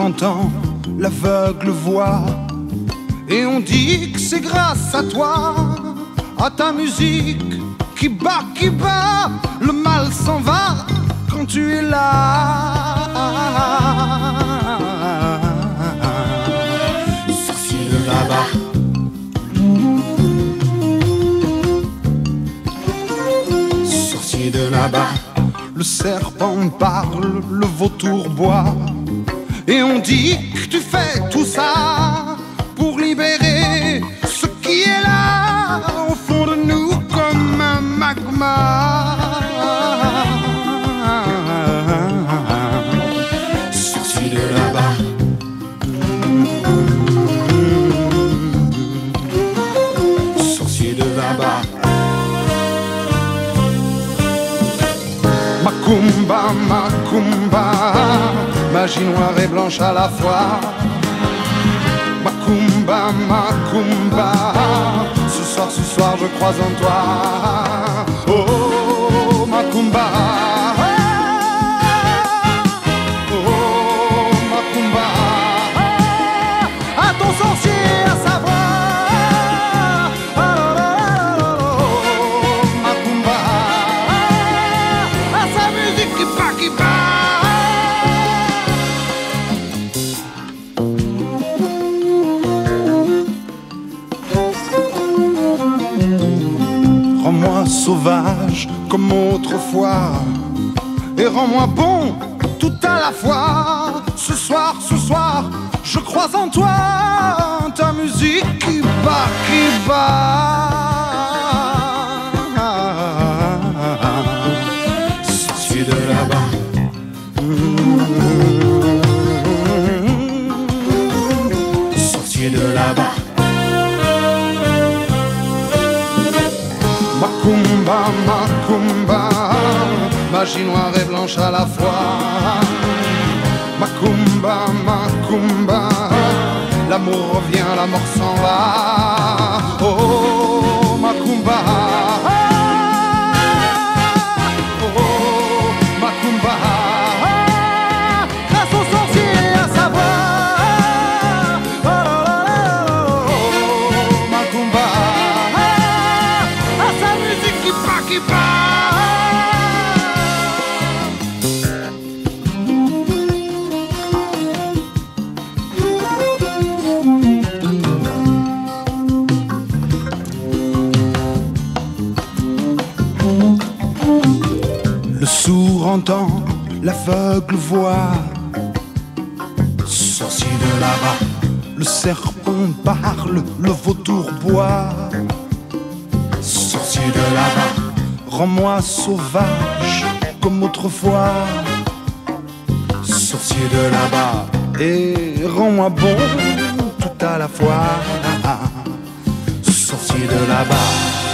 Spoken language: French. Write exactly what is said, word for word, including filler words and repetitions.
entend, l'aveugle voit. Et on dit que c'est grâce à toi, à ta musique qui bat, qui bat, le mal s'en va quand tu es là. Sorcier de là-bas, sorcier de là-bas, le serpent parle, le vautour boit. Et on dit que tu fais tout ça pour libérer ce qui est là au fond de nous comme un magma. Sorcier de là-bas, sorcier de là-bas. Macumba, macumba, magie noire et blanche à la fois. Macumba, macumba, ce soir, ce soir je crois en toi. Oh, macumba, oh, macumba, à ton sorcier à savoir. Oh, macumba, à sa musique qui bat, qui bat. Rends-moi sauvage comme autrefois et rends-moi bon tout à la fois. Ce soir, ce soir, je crois en toi, ta musique qui bat, qui bat. Sorcier de là-bas, sorcier de là-bas. Macumba, macumba, magie noire et blanche à la fois. Macumba, macumba, l'amour revient, la mort s'en va. Oh, macumba, oh, macumba, grâce au sorcier à savoir. Oh, macumba, qui bat, qui bat. Le sourd entend, l'aveugle voit. Sorcier de là-bas, le serpent parle, le vautour boit. Sorcier de là-bas, rends-moi sauvage comme autrefois. Sorcier de là-bas, et rends-moi bon tout à la fois. Sorcier de là-bas.